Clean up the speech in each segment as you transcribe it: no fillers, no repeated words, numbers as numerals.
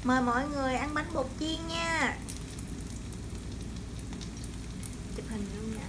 Mời mọi người ăn bánh bột chiên nha. Chụp hình luôn nè.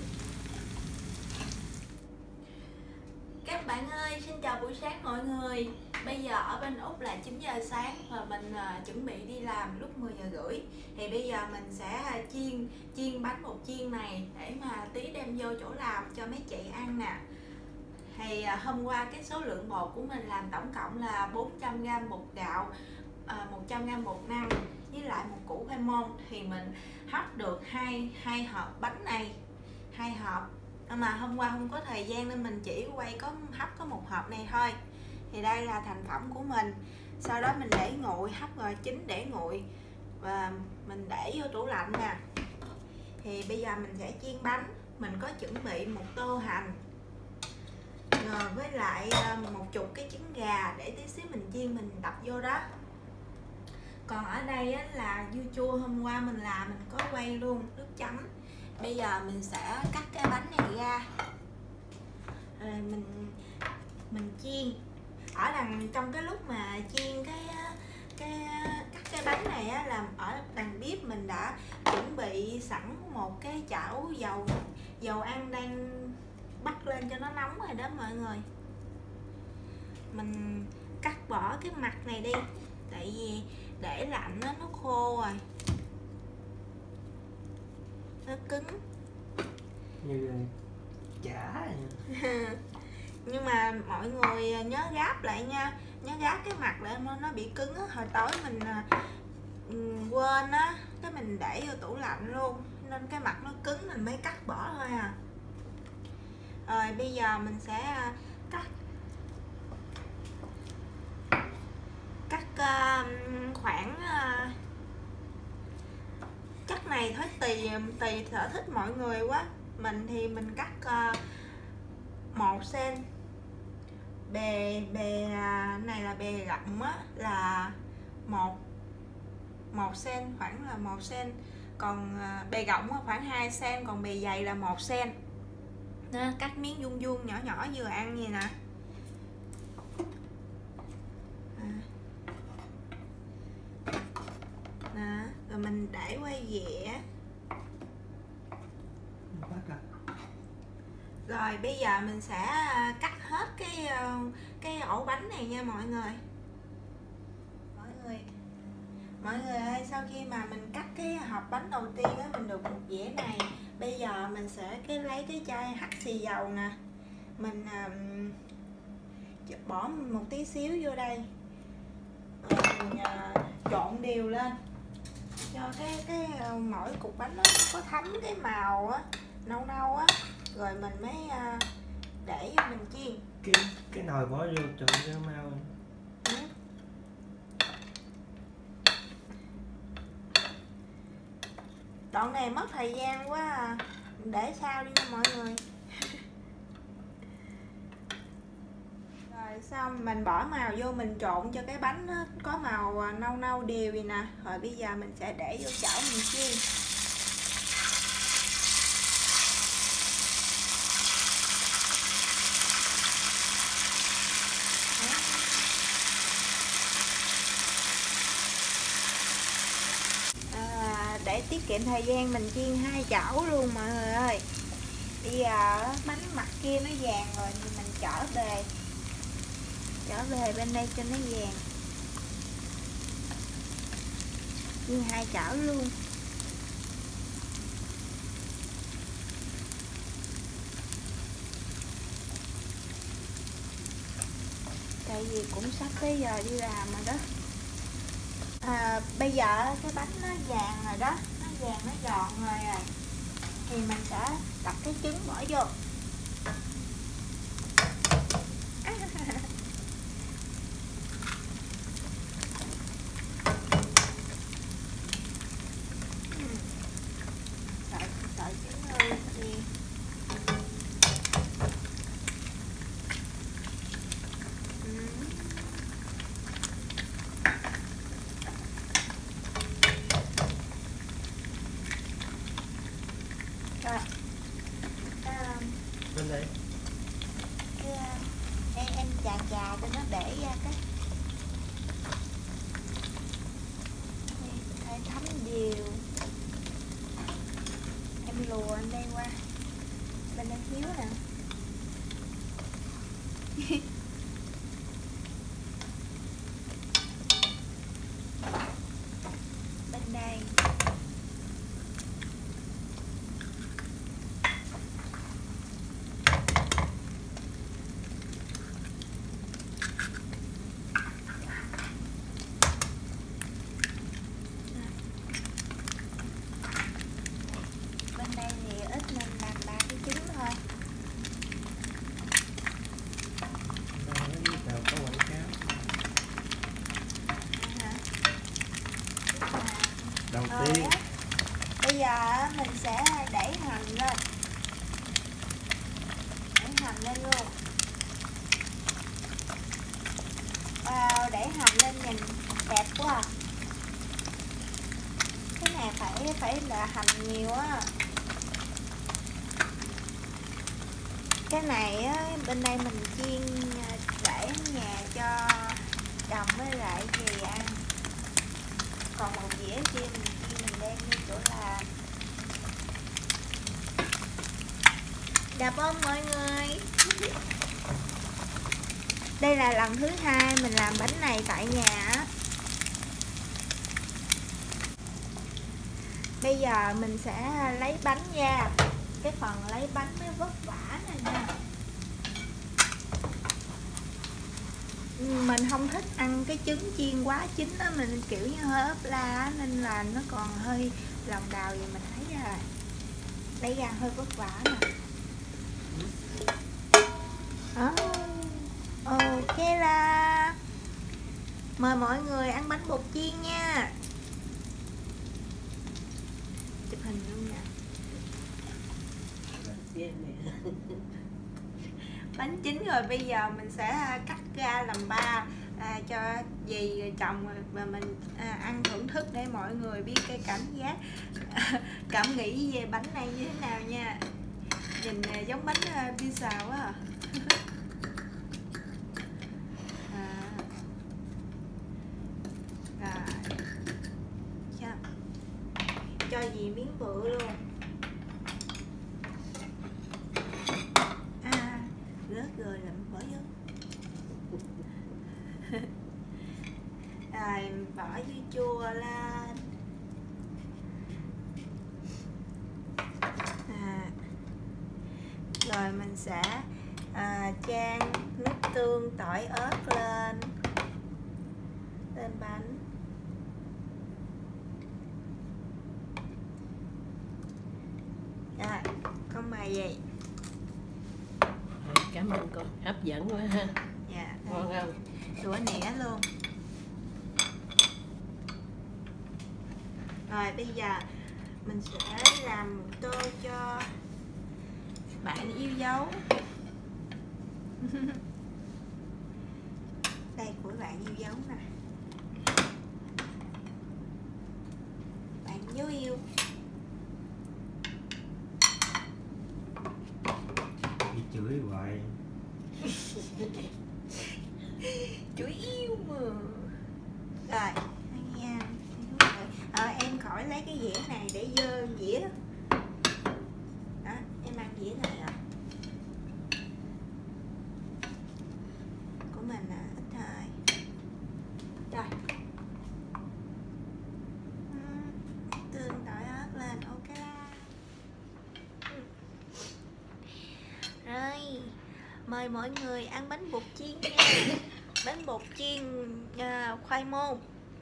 Các bạn ơi, xin chào buổi sáng mọi người. Bây giờ ở bên Úc là 9 giờ sáng và mình chuẩn bị đi làm lúc 10 giờ rưỡi. Thì bây giờ mình sẽ chiên bánh bột chiên này để mà tí đem vô chỗ làm cho mấy chị ăn nè. Thì hôm qua cái số lượng bột của mình làm tổng cộng là 400g bột gạo, 100g bột năng với lại một củ khoai môn. Thì mình hấp được hai hộp bánh này, 2 hộp. Mà hôm qua không có thời gian nên mình chỉ quay hấp có một hộp này thôi. Thì đây là thành phẩm của mình. Sau đó mình để nguội, hấp rồi chín để nguội và mình để vô tủ lạnh nè. Thì bây giờ mình sẽ chiên bánh. Mình có chuẩn bị một tô hành rồi với lại một chục cái trứng gà để tí xíu mình chiên mình đập vô đó. Còn ở đây á, là dưa chua hôm qua mình làm, mình có quay luôn nước chấm. Bây giờ mình sẽ cắt cái bánh này ra rồi mình chiên. Ở đằng trong cái lúc mà chiên cắt cái bánh này á, là ở đằng bếp mình đã chuẩn bị sẵn một cái chảo dầu ăn đang bắt lên cho nó nóng rồi đó mọi người. Mình cắt bỏ cái mặt này đi, tại vì để lạnh nó khô rồi, nó cứng như chả. Nhưng mà mọi người nhớ gáp lại nha, nhớ gáp cái mặt lại nó bị cứng á. Hồi tối mình quên á, cái mình để vô tủ lạnh luôn nên cái mặt nó cứng, mình mới cắt bỏ thôi à. Rồi bây giờ mình sẽ cắt khoảng chắc này thôi, tùy sở thích mọi người quá. Mình thì mình cắt 1 cm. Bề này là bề rộng á, là 1 cm, khoảng là 1 cm. Còn bề rộng khoảng 2 cm, còn bề dày là 1 cm. Đó, cắt miếng vuông vuông nhỏ nhỏ vừa ăn vậy nè. Đó, rồi mình để quay dẻ. Rồi bây giờ mình sẽ cắt hết cái ổ bánh này nha mọi người. Mọi người ơi, sau khi mà mình cắt cái hộp bánh đầu tiên á, mình được một dĩa này. Bây giờ mình sẽ lấy cái chai hắt xì dầu nè, mình bỏ một tí xíu vô đây, rồi mình trộn đều lên cho cái mỗi cục bánh nó có thấm cái màu á, nâu nâu á, rồi mình mới để vô mình chiên. Cái nồi bỏ vô trộn cho mau. Đoạn này mất thời gian quá à. Để sau đi nha mọi người. Rồi xong mình bỏ màu vô, mình trộn cho cái bánh nó có màu nâu nâu đều vậy nè. Rồi bây giờ mình sẽ để vô chảo mình chiên. Để tiết kiệm thời gian mình chiên 2 chảo luôn mọi người ơi. Bây giờ bánh mặt kia nó vàng rồi thì mình trở về bên đây cho nó vàng. Chiên 2 chảo luôn. Tại vì cũng sắp tới giờ đi làm rồi đó. Bây giờ cái bánh nó vàng rồi đó, nó vàng nó giòn rồi thì mình sẽ đập cái trứng bỏ vô. Sợ trứng hơi gì. Bên đây em chà cho nó để ra cái Đây thấm đều. Em lùa anh đây qua bên đây thiếu nè. Bên đây thì ít nên làm 3 cái trứng thôi. Đâu có quảng cáo. Hả? Đầu Rồi tiên á, bây giờ mình sẽ đẩy hành lên. Đẩy hành lên luôn. Wow, đẩy hành lên nhìn đẹp quá à. Cái này phải là hành nhiều á. Cái này á, bên đây mình chiên để ở nhà cho chồng với lại dì ăn. Còn một dĩa kia mình đem đi chỗ làm. Đẹp không mọi người? Đây là lần thứ 2 mình làm bánh này tại nhà á. Bây giờ mình sẽ lấy bánh ra. Cái phần lấy bánh mới vất vả nè nha. Mình không thích ăn cái trứng chiên quá chín á, mình kiểu như hơi ốp la á, nên là nó còn hơi lòng đào gì mình thấy ra rồi. Lấy ra hơi vất vả nè. Ok là mời mọi người ăn bánh bột chiên nha. Chụp hình luôn nè. Bánh chín rồi, bây giờ mình sẽ cắt ra làm 3 cho dì chồng và mình ăn thưởng thức để mọi người biết cái cảm giác cảm nghĩ về bánh này như thế nào nha. Nhìn giống bánh pizza quá à. Rồi cho dì miếng bự luôn. Rớt rồi làm bỏ vô. Rồi bỏ dưa chua lên. Rồi mình sẽ chan nước tương tỏi ớt lên bánh. Rồi con mời vậy. Cảm ơn con, hấp dẫn quá ha. Dạ. Ngon không? Đũa nĩa luôn. Rồi bây giờ mình sẽ làm một tô cho bạn yêu dấu. Đây của bạn yêu dấu nè. Bạn dấu yêu. bị chửi hoài. Chửi yêu mà. Rồi ăn nha. Em khỏi lấy cái dĩa này để dơ dĩa. Đó, em ăn dĩa này rồi. Của mình là ít thôi. Rồi. Tương tỏi ớt lên, ok. Rồi, mời mọi người ăn bánh bột chiên nha. Bánh bột chiên khoai môn.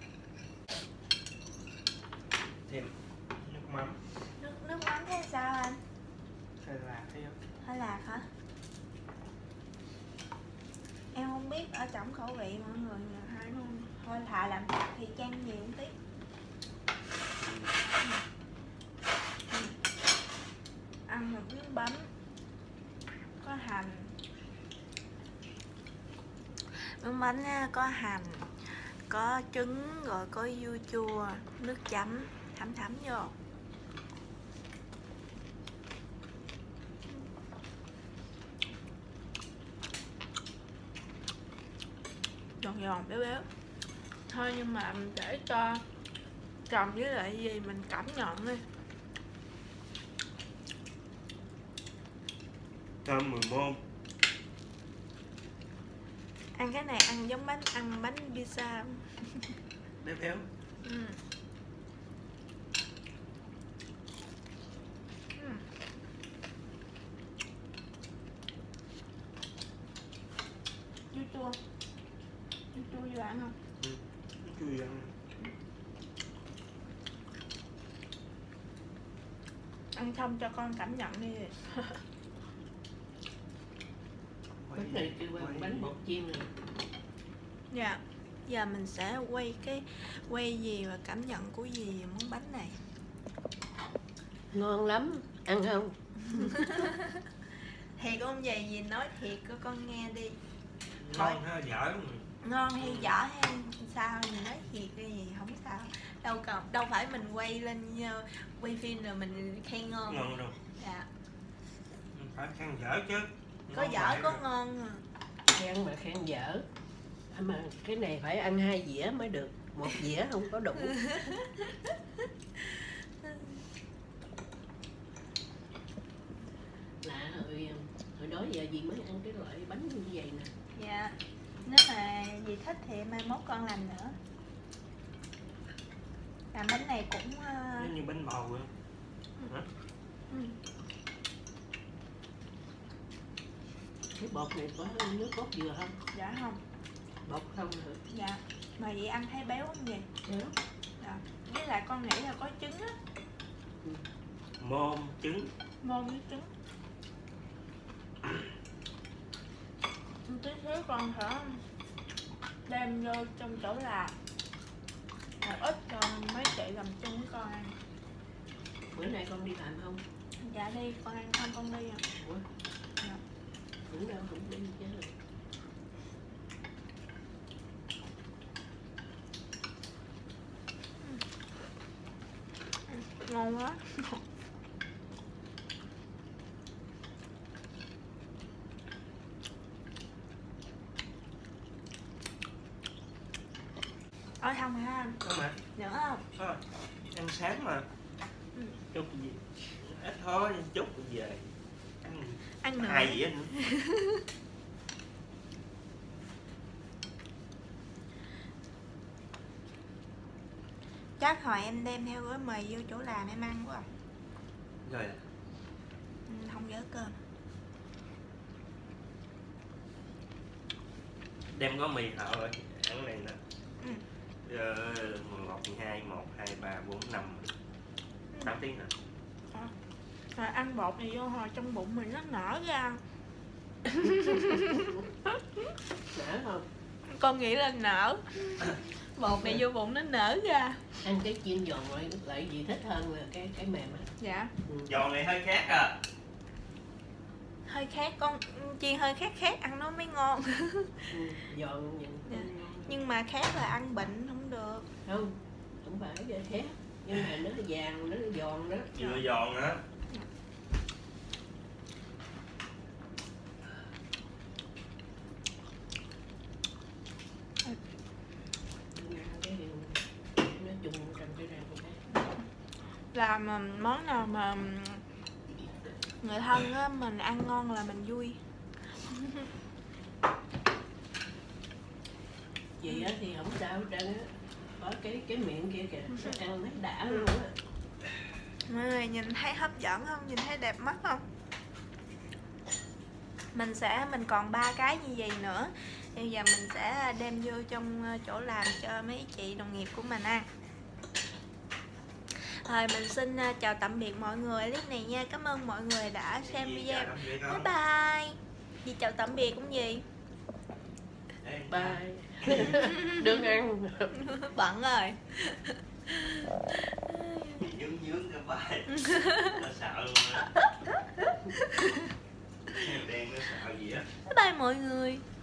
Thêm nước mắm. Nước mắm thế sao anh? Hơi lạc thấy không? Hơi lạc hả? Em không biết ở trong khẩu vị mọi người hay không. Thôi thà làm chặt thì chan nhiều một tí. Ăn một miếng bánh có hành. Miếng bánh có hành, có trứng, rồi có dưa chua, nước chấm thấm vô. Giòn giòn béo béo thôi, nhưng mà để cho Chồng với lại gì mình cảm nhận đi. Thơm 10 môn. Ăn cái này ăn giống ăn bánh pizza không? Béo béo. Ừ. Ừ. Chua chua. Chua chua vô ăn không? Chui ăn. Ăn xong cho con cảm nhận đi. Bánh này kêu bằng bánh bột chiên này. Dạ. Giờ mình sẽ quay gì và cảm nhận của gì về món bánh này. Ngon lắm, ăn không? Thiệt không vậy gì nói thiệt cho con nghe đi. Ngon ha, dở mà. Ngon hay dở hay sao mình nói thiệt cái gì không sao. Đâu phải mình quay lên quay phim rồi mình khen ngon. Ngon đâu. Dạ. Mình phải khen dở chứ. Có Ngon dở vậy có mà. ngon à. Khen mà khen dở. Mà cái này phải ăn 2 dĩa mới được, 1 dĩa không có đủ. Lạ hồi đó giờ gì mới ăn cái loại bánh như vậy nè. Dạ. Nếu mà dì thích thì mai mốt con làm nữa. Làm bánh này cũng Giống như bánh bầu vậy. Hả? ừ. Cái bột này có nước cốt dừa không? Dạ không. Bột không hả? Dạ. Mà dì ăn thấy béo không vậy? Béo. Dạ. Với lại con nghĩ là có trứng á. Môn, trứng. Môn với trứng. Tí xíu con sẽ đem vô trong chỗ làm một ít cho mấy chị làm chung với con ăn. Bữa nay con đi làm không? Dạ đi, con ăn không con đi à. Ủa? Dạ. Tưởng đâu không đi chứ. Ngon quá. Ôi không hả anh? Có mà. Nữa không? Thôi, ăn sáng mà. Ừ. Chút gì. Ít thôi, chút rồi về. Ăn nữa. 2 dĩa nữa. Chắc hồi em đem theo gói mì vô chỗ làm em ăn quá à. Rồi. Không nhớ cơm. Đem gói mì thợ rồi. Ăn này nè. Ừ. 11, 12, 1, 2, 3, 4, 5 8 tiếng hả? Rồi ăn bột này vô hồi trong bụng mình nó nở ra. Nở không? Con nghĩ là nở. Bột này vô bụng nó nở ra. Ăn cái chiên giòn lại gì thích hơn là cái mềm á. Dạ. Giòn này hơi khác à. Hơi khác, con chiên hơi khác ăn nó mới ngon. Giòn nhìn Dạ. Nhưng mà khác là ăn bệnh không được. không phải vậy khác, nhưng mà nó vàng nó giòn đó. Vừa giòn hả? Nói chung trong cái rau cái Làm món nào mà người thân á, mình ăn ngon là mình vui. gì á thì không sao hết trơn á, có cái miệng kia kìa, nó ăn thấy đã luôn á. Mọi người nhìn thấy hấp dẫn không? Nhìn thấy đẹp mắt không? Mình còn 3 cái như vậy nữa. Bây giờ mình sẽ đem vô trong chỗ làm cho mấy chị đồng nghiệp của mình ăn. Rồi mình xin chào tạm biệt mọi người clip này nha. Cảm ơn mọi người đã xem video. Bye bye. Gì chào tạm biệt cũng gì? Bye. Đừng ăn. Bận rồi. Nhướng cái vai. Nó sợ luôn á. Đen nó sợ gì á. Bye bye mọi người.